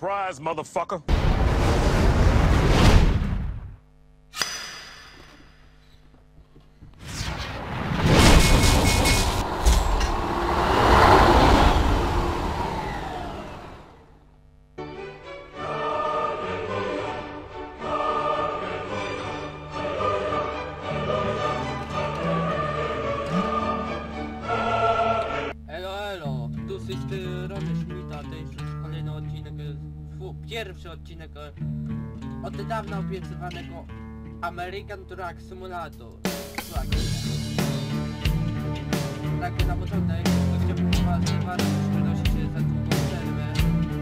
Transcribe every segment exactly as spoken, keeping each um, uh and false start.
Surprise, motherfucker. Pierwszy odcinek od niedawna obiecywanego American Truck Simulator. Tak na początek chciałbym was zawarć, przenosi się za długą przerwę.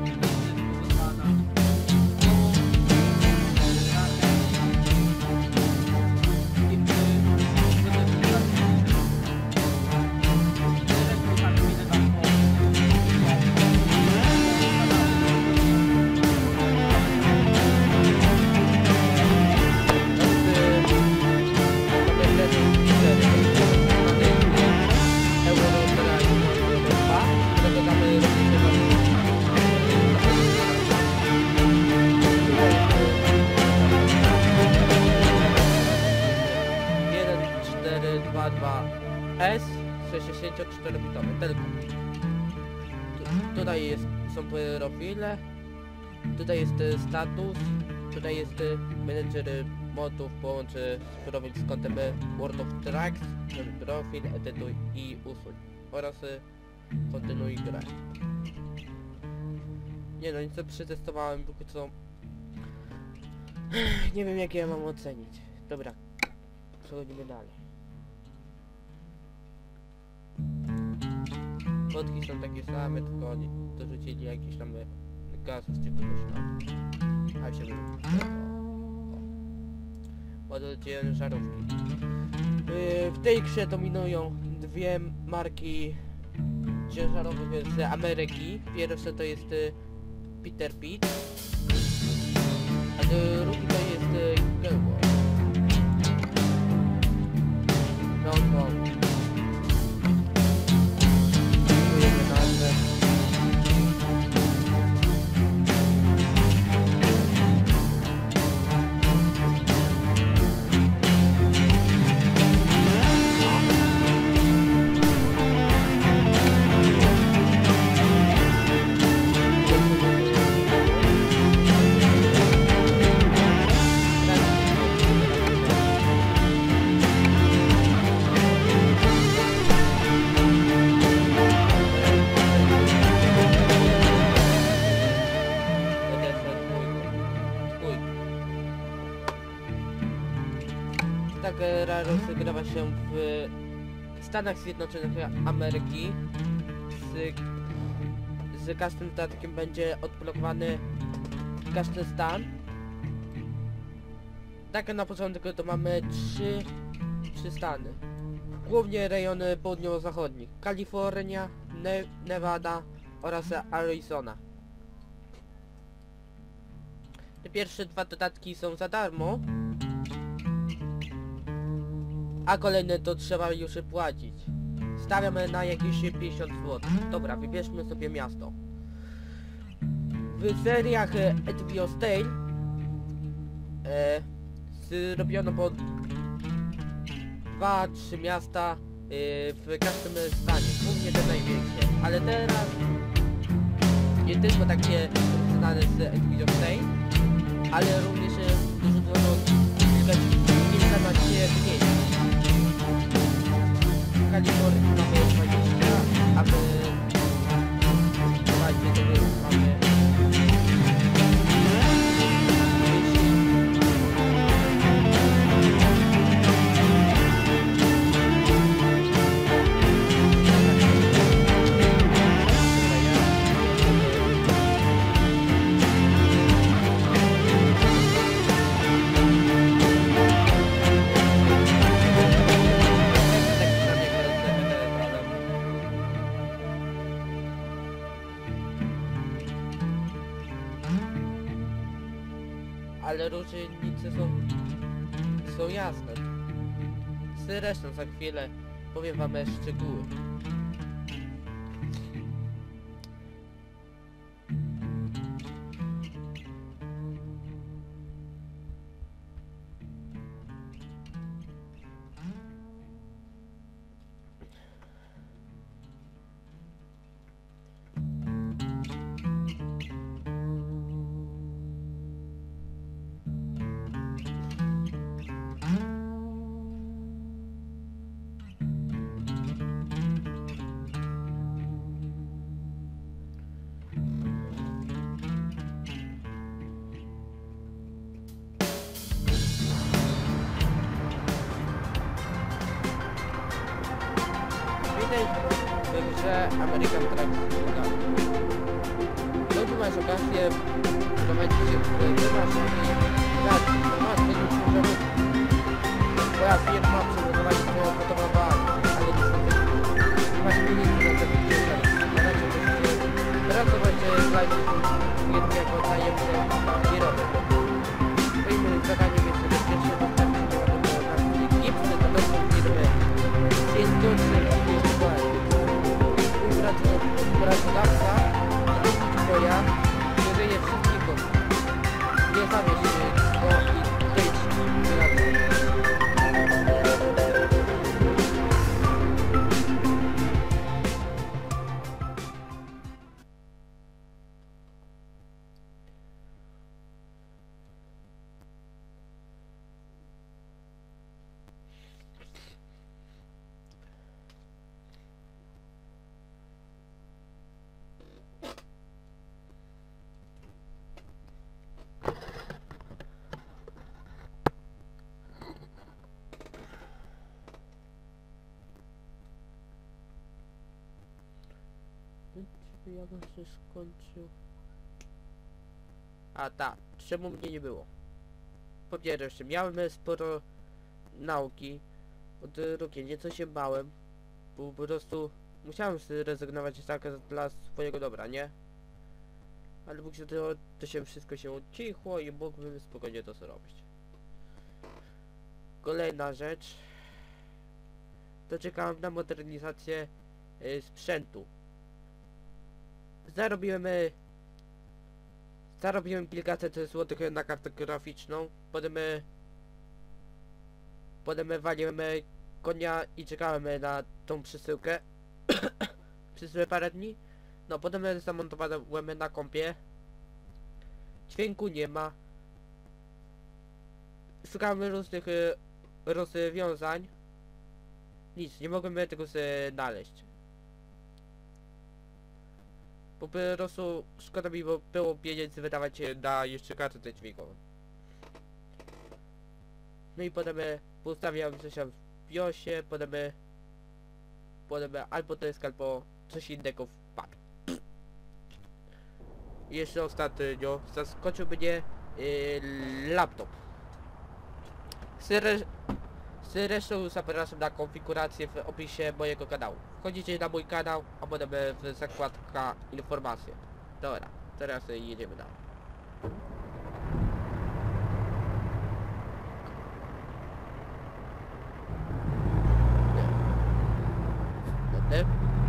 S sześćdziesięciocztery bitowy, tylko tu, tutaj jest, są profile, tutaj jest status, tutaj jest menedżer modów, połączy profil z kontem World of Trucks, profil, edytuj i usuń oraz kontynuuj grę. Nie no, nic co przetestowałem, póki co nie wiem jak ja mam ocenić. Dobra, przechodzimy dalej. Kotki są takie same, tylko oni dorzucili jakiś tam gaz z czegoś tam. A się model ciężarówki. Yy, w tej grze dominują dwie marki ciężarowych z Ameryki. Pierwsze to jest y, Peter Pitt, a drugi to jest y, Gilmore. No to gra rozgrywa się w Stanach Zjednoczonych Ameryki. Z, z każdym dodatkiem będzie odblokowany każdy stan. Tak na początku to mamy trzy, trzy stany. Głównie rejony południowo-zachodni. Kalifornia, ne Nevada oraz Arizona. Te pierwsze dwa dodatki są za darmo, a kolejne to trzeba już płacić. Stawiamy na jakieś pięćdziesiąt złotych. Dobra, wybierzmy sobie miasto. W seriach Edvio Stale e, zrobiono po dwa trzy miasta e, w każdym stanie, głównie te największe. Ale teraz nie tylko takie znane z Edvio Stale, ale również dorzucono kilka, kilkanaście mniejszych. W Kalifornii mamy dwadzieścia, a my zobaczcie, to mamy ale różnice są, są jasne. Zresztą za chwilę powiem wam szczegóły. Pamiętaj w grze American Truck Simulator. No tu masz okazję prowadzić się w masz i grać, masz tego ciężarówki. Twoja firma przygotować swoją fotografię, ale niestety nie masz pieniędzy na tego ciężarówki. Należy pracować dla firmy jako tajemny kierowy. Twoim zadaniem jest bezpiecznie dostarczyć gipsy do domu firmy Ciężarówki pracodawca, twoja, żyje wszystkich osób. Nie zawieź go i wyjdź na to. Ja bym się skończył. A tak, czemu mnie nie było? Po pierwsze, miałem sporo nauki. Po drugie, nieco się bałem. Bo po prostu musiałem zrezygnować tak dla swojego dobra, nie? Ale Bóg się to, to się wszystko się ucichło i mógłbym spokojnie to zrobić. Kolejna rzecz. To czekałem na modernizację y, sprzętu. Zarobiłem y, Zarobiłem kilkaset złotych na kartę graficzną. Potem y, Potem waliłem y, konia i czekałem y, na tą przesyłkę przez parę dni. No potem y, zamontowałem y, na kompie. Dźwięku nie ma. Szukałem różnych y, rozwiązań. Nic, nie mogłem y, tego znaleźć. Po prostu szkoda mi było pieniędzy wydawać na jeszcze kartę dźwiękową. No i potem ustawiałem coś w BIOSie, potem potem albo to jest albo coś innego wpadł. I jeszcze ostatnio zaskoczył mnie yy, laptop. Zre Zresztą zapraszam na konfigurację w opisie mojego kanału. Wchodzicie na mój kanał, a potem w zakładka informacje. Dobra, teraz jedziemy dalej. Dobra.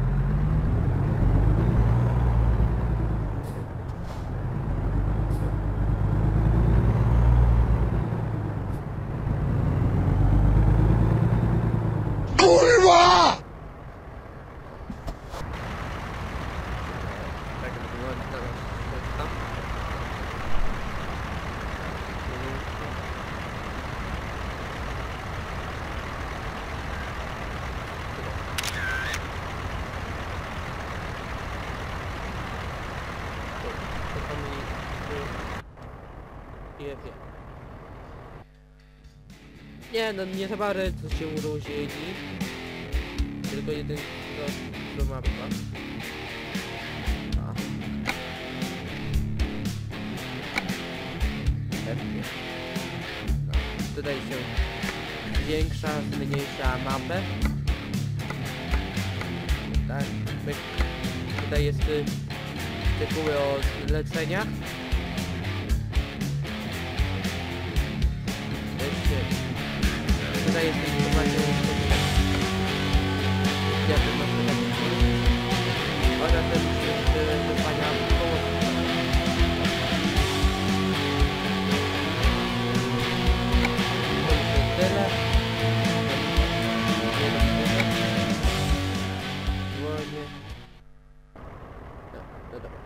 Nie no, nie za bardzo się uróżnili. Tylko jeden do mapka. A. Pewnie. No. Tutaj się zwiększa, zmniejsza mapę. Tak, tutaj jest y, tytuły o zleceniach. Tutaj jest informacja o szkoleniu. Ja to mam teraz oraz też jest wyzwania koło. To jest tyle. Ładnie. No, no dobra.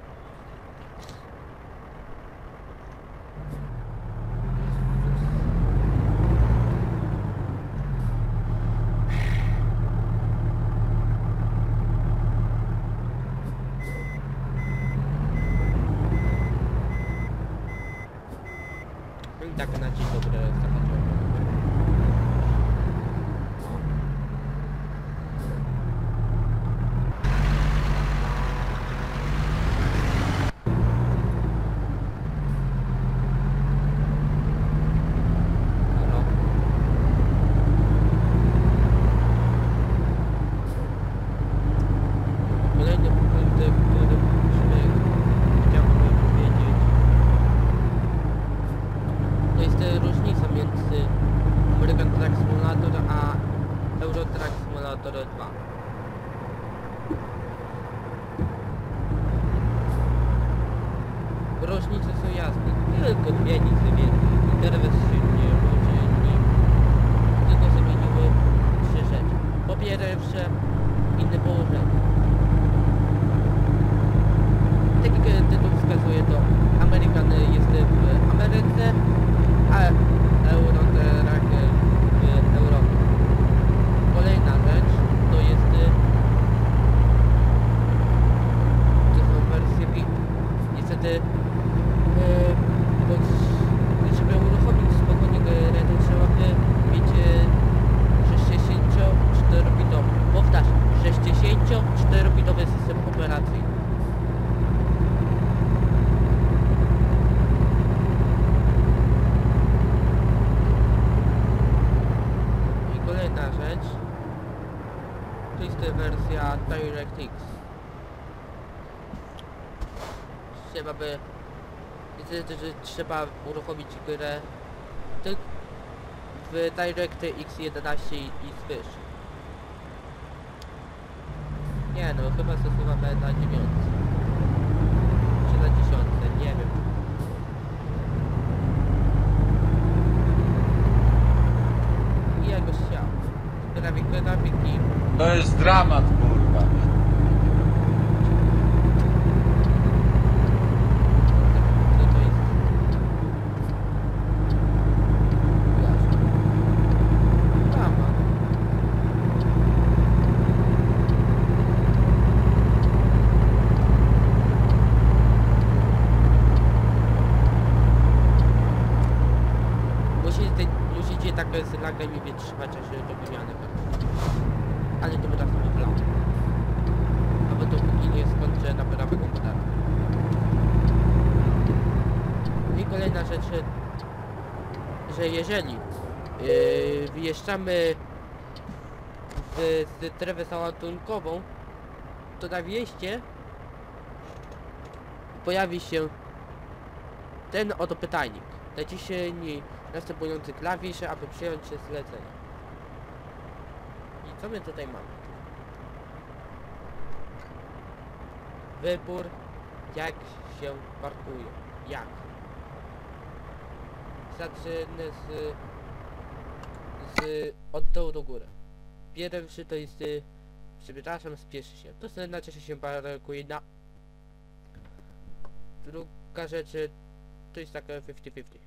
Tak na dzień dobry zahaczyłem. Simulator, a Euro Truck Simulator dwa. Różnice są jasne, tylko dwie, nic więcej. Interfejs się nie różni, tylko zmieniły trzy rzeczy. Po pierwsze, inne położenie. Tak jak tytuł wskazuje, to Amerykan jest w Ameryce, a Euro Truck w Europie. Kolejna rzecz to jest to są wersje V I P. Niestety e, pod, żeby uruchomić spokojnie grę, to trzeba by mieć sześćdziesięcioczterobitowy, powtarzam, sześćdziesięcioczterobitowy system operacyjny. I kolejna rzecz to jest wersja DirectX. Trzeba by niestety, że trzeba uruchomić grę tylko w DirectX jedenaście i wyżej. Nie no, chyba zasuwamy na dziewiątce. Czy na dziesiątce, nie wiem. I jakoś chciał. Grafik, grafiki. To jest dramat, kurwa. Musicie tak z lagami wytrzymać aż do wymiany. Ale to teraz nie plan. Albo dopóki nie skończę naprawę komputera. I kolejna rzecz, że jeżeli yy, wyjeżdżamy w strefę załadunkową, to na wjeździe pojawi się ten oto pytajnik. Naciśnij następujący klawisz, aby przyjąć się zlecenia. I co my tutaj mamy? Wybór, jak się parkuje. Jak? Zacznę z, z od dołu do góry. Pierwszy to jest, przepraszam, spieszy się. To znaczy, że się parkuje na. Druga rzecz to jest taka pięćdziesiąt pięćdziesiąt.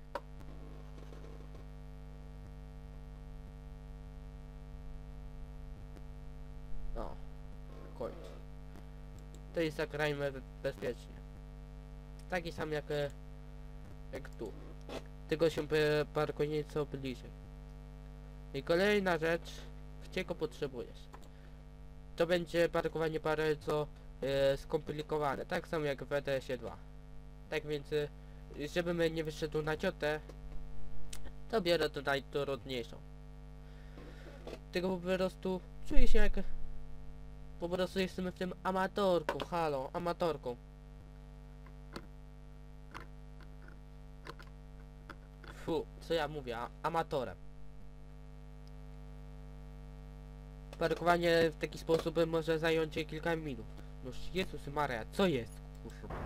No, kończ. To jest zagrajmy bezpiecznie. Taki sam jak, jak tu. Tylko się parkuje nieco bliżej. I kolejna rzecz, gdzie go potrzebujesz. To będzie parkowanie bardzo e, skomplikowane, tak samo jak w E T S dwa. Tak więc, e, żebym nie wyszedł na ciotę, to biorę to najtrudniejszą. Tylko po prostu czuję się jak... Po prostu jestem w tym amatorką, halo, amatorką. Fu, co ja mówię, a, amatorem. Parkowanie w taki sposób może zająć kilka minut. Noż Jezus Maria, co jest? Kurwa.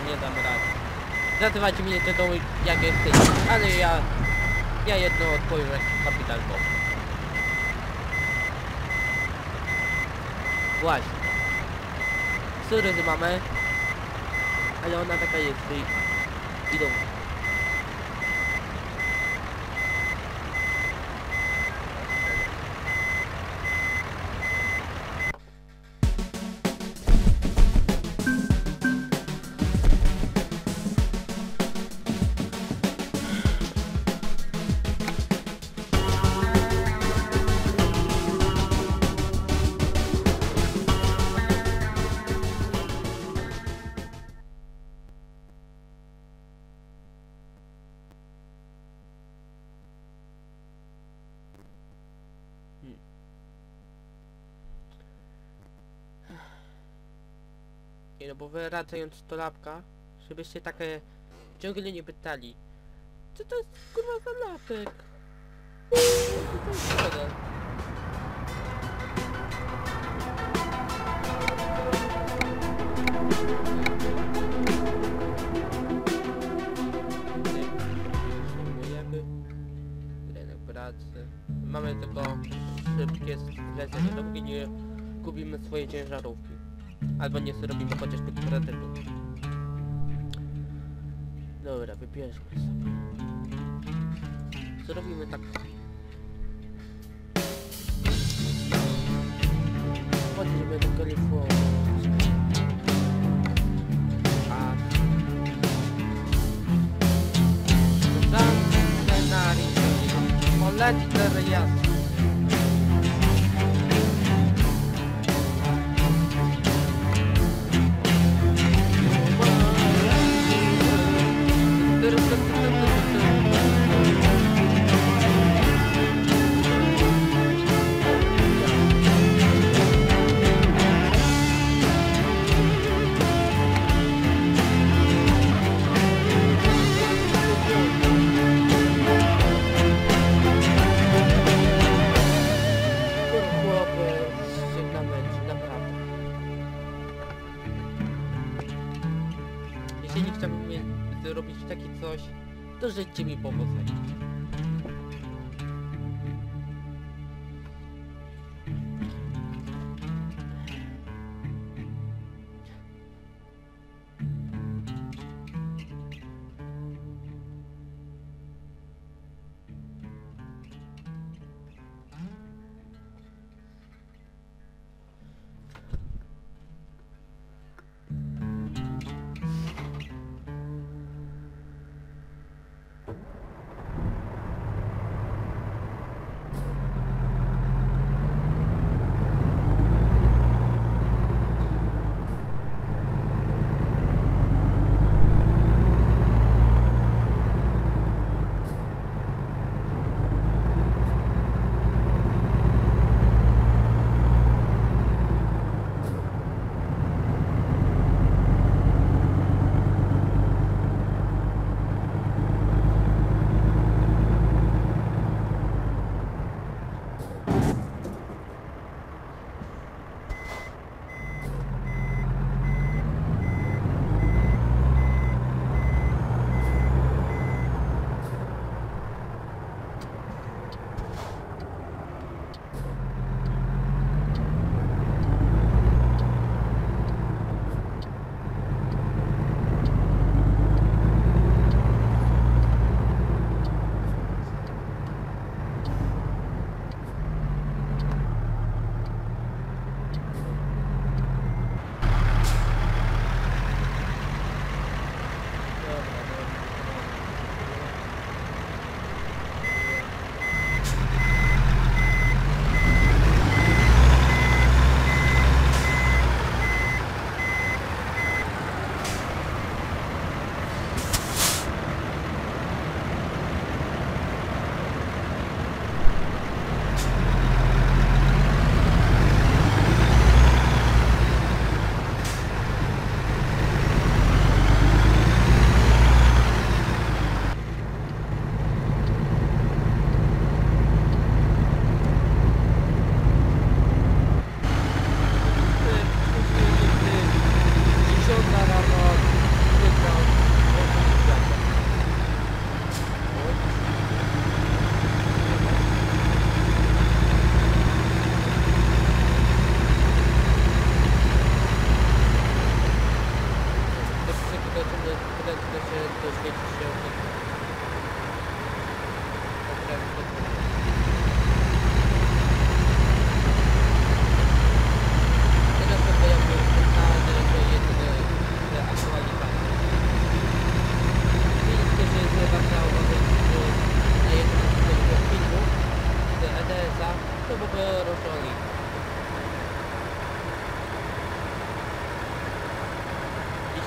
nie dam rady. Nazywajcie mnie to jak jesteście, ale ja... Ja jedno odpowiem jak kapitan Bob. Właśnie. Suryzy mamy. Ale ona taka jest i... Idą. Nie no, bo wracając do lapka, żebyście takie ciągle nie pytali, co to jest kurwa za lapek? Co to jest model? Przyjmujemy rynek pracy. Mamy tylko szybkie zlecenie, dopóki nie kupimy swoje ciężarówki. Albo nie zrobimy chociaż tych kredytów. Dobra, wybierzmy sobie. Zrobimy tak. Chodzimy do Kalifornii. A... Za scenariusz. Polecę jasno. Jeśli chciałbym zrobić takie coś, to życzcie mi powodzenia.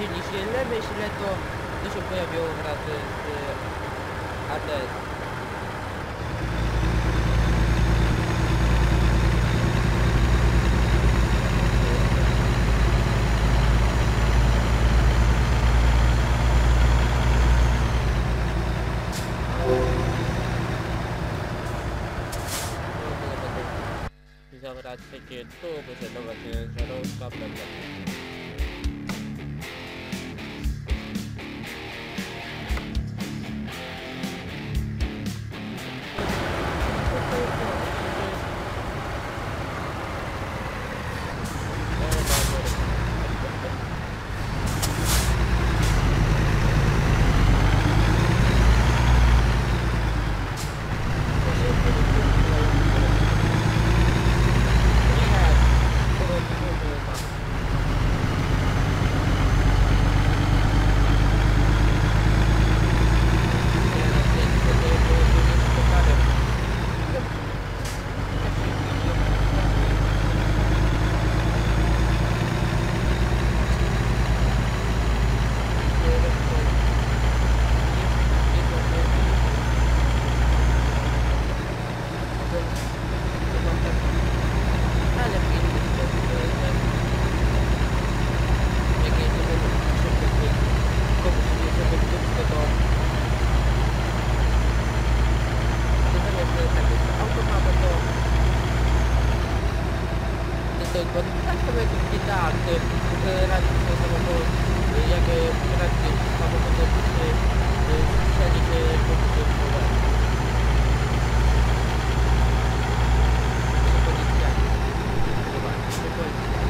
bardziej niż źle myślę, to, to się pojawiło wraz z A D S. Zabrać takie tu, wyżedować żarówka, będę. Bo tak samo jak w G T A, ty radzisz sobie samochód, jak radzisz samochód, strzelić po prostu w głowę. Policjant. Zobaczcie, policjant.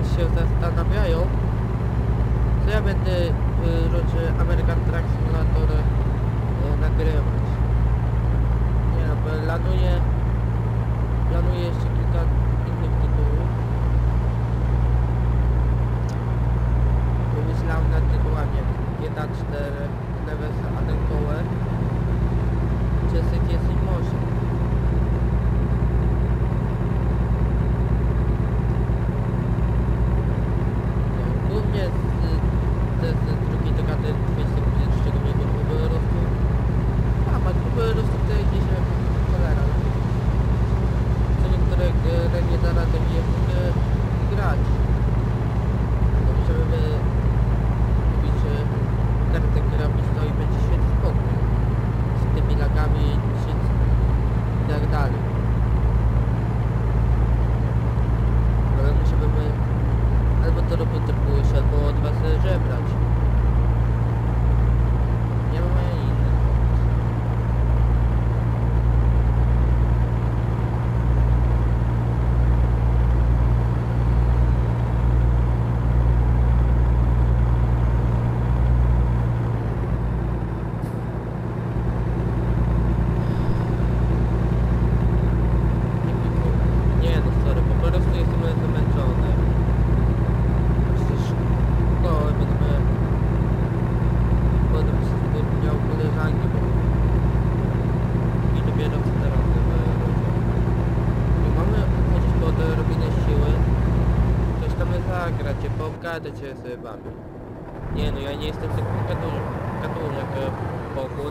teraz się zastanawiają, co ja będę w rodzie American Truck Simulator e, nagrywać. Nie no, planuję, planuję jeszcze kilka innych tytułów. Wymyślałem nad tytułami G T A cztery, Neves Adenkowe czy City Motion. Głównie z, z, z drugiej dekady dwudziestego pierwszego wieku to były rozwój. A, ma to były rozwój, które gdzieś cholera. Co niektóre gry nie da rady mi jeszcze grać. No musimy kupić kartę graficzną i będzie świetny spokój. Z tymi lagami i tak dalej. Ale musimy albo to robić pójść, albo od was żebrać. Nie ma innych. Nie no, sorry, po prostu jestem zmęczony. No, będę potem miał koleżanki, bo i dopiero co teraz i mamy chodzić po odrobinę siły, coś tam zagrać, pogadać się z wami. Nie no, ja nie jestem takim katun jak Pokun.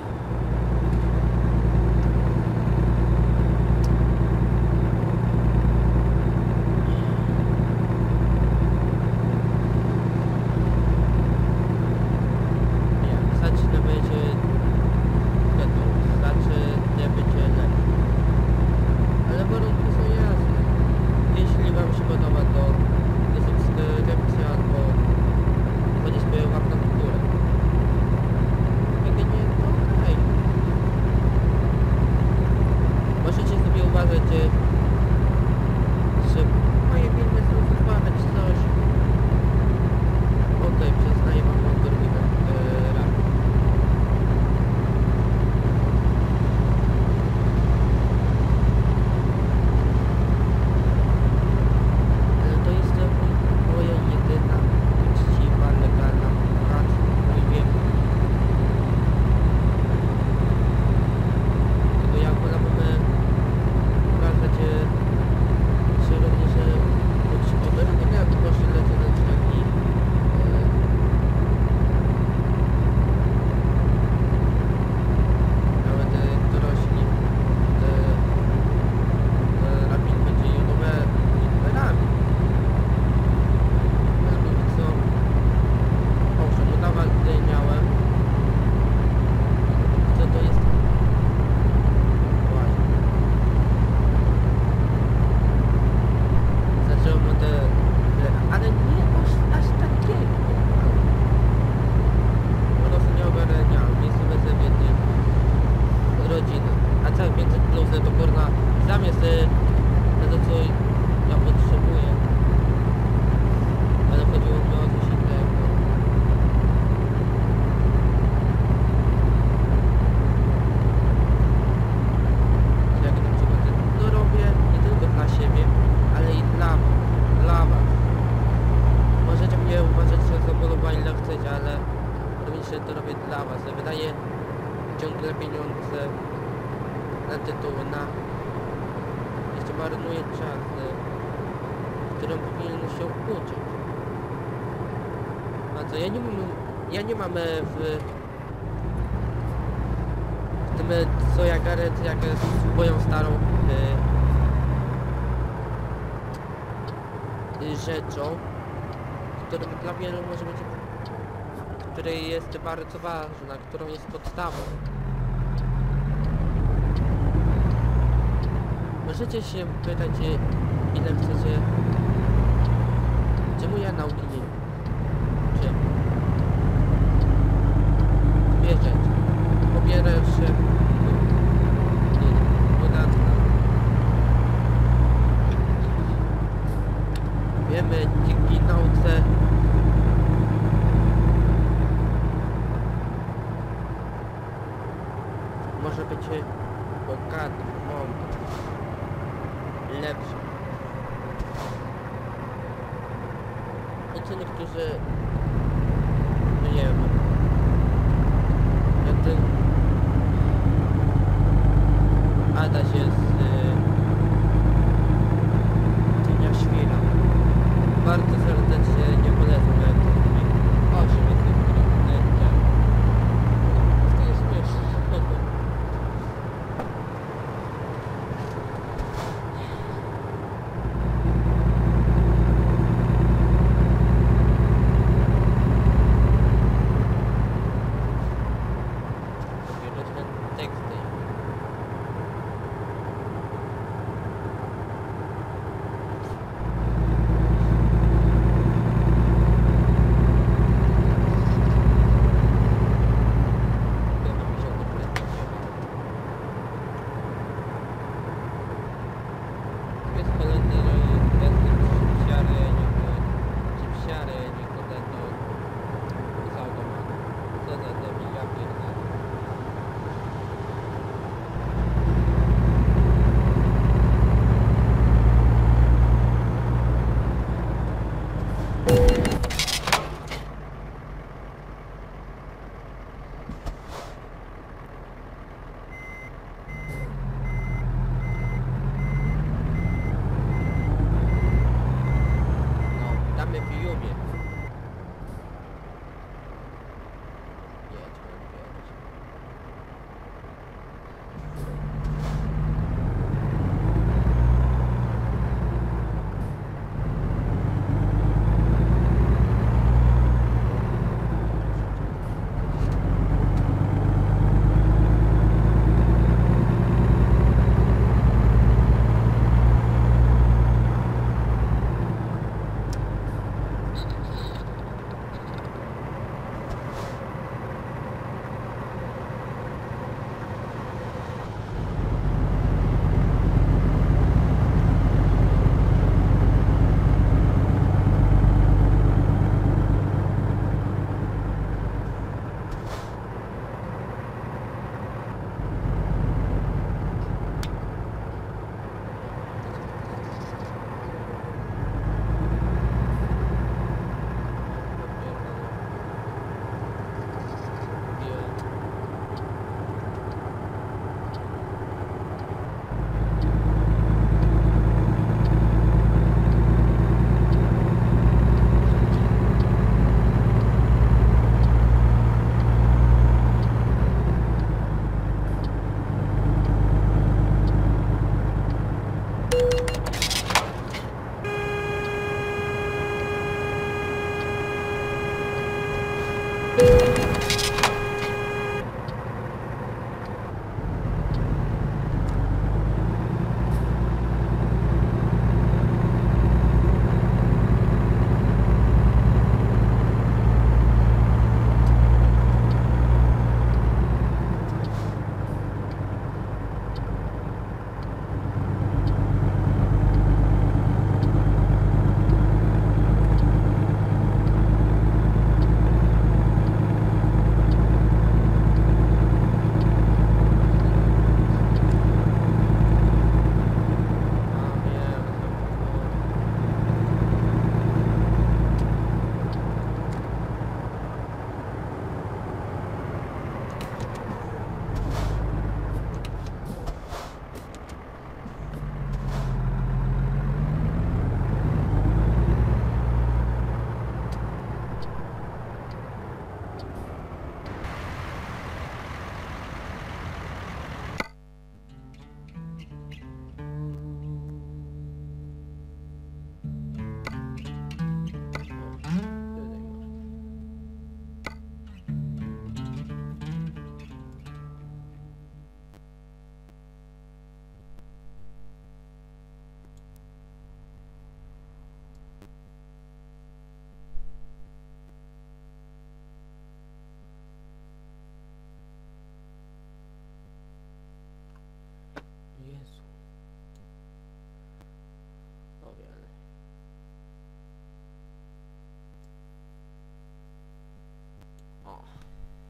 ciągle pieniądze na tytuły, na... jeszcze marnuje czas, którym powinien się uczyć. A co, ja nie mam... ja nie mam w... w tym, co ja Gareth, jak swoją starą y, rzeczą, którą dla wielu może być, której jest bardzo ważna, którą jest podstawą. Możecie się pytać, ile chcecie, czemu ja nauki nie wiem. Czym? Dwie rzeczy. Po pierwsze, podatki. Wiemy dzięki będzie bogaty, mądry, lepszy. I co niektórzy, no nie wiem, jak ten Adaś jest yy, Cienia Świra. Bardzo serdecznie nie polecam, jak to mówi. Osiem jest nie. To jest śmieszne.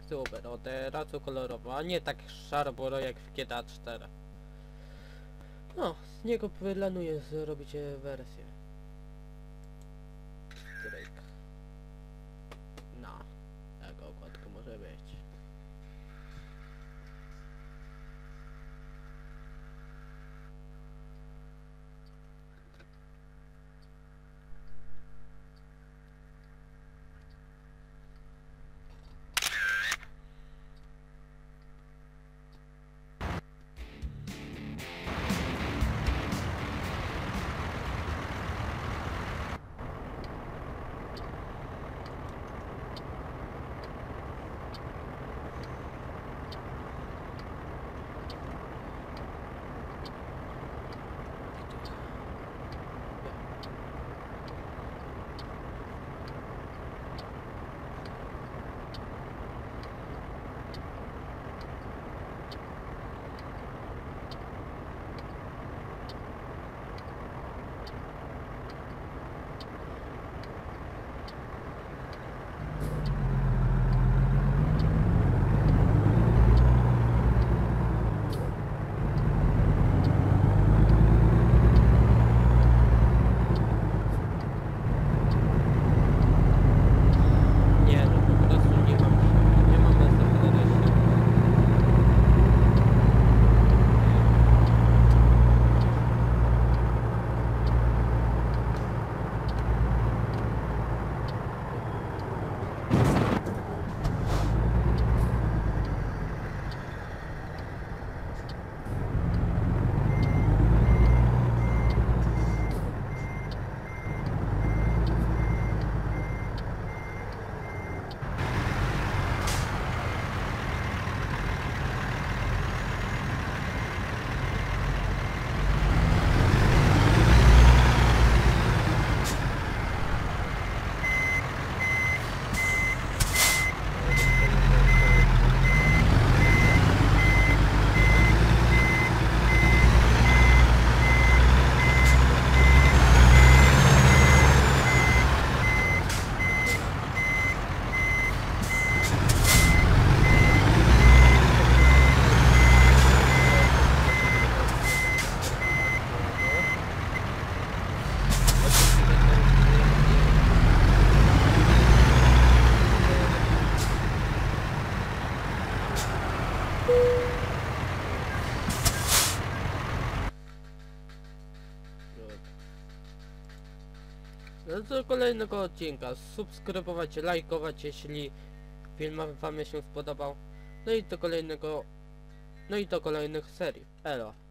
Super, o teraz kolorowo, a nie tak szaro jak w G T A cztery. No, z niego planuję zrobić e, wersję. Drake. No, taka okładka może być. Nie, no po prostu nie mam, nie mam następnego siły. No do kolejnego odcinka. Subskrybować, lajkować, jeśli film wam się spodobał. No i do kolejnego... No i do kolejnych serii. Elo.